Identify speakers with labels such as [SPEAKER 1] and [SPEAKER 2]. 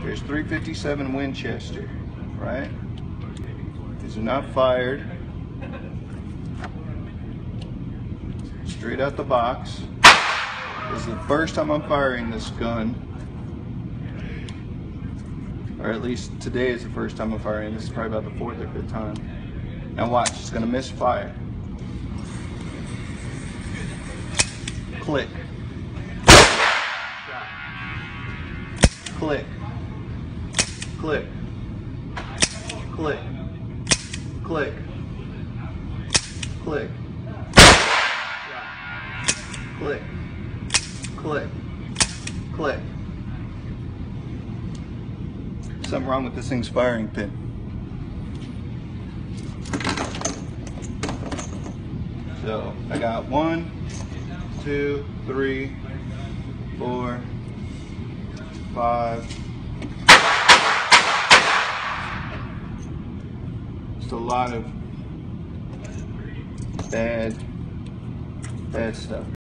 [SPEAKER 1] There's 357 Winchester, right? These are not fired. Straight out the box. This is the first time I'm firing this gun. Or at least today is the first time I'm firing. This is probably about the 4th or 5th time. Now watch, it's gonna misfire. Click. Click. Click. Click. Click. Click. Click. Click. Click. Something wrong with this thing's firing pin. So I got 1, 2, 3, 4, 5. Just a lot of bad stuff.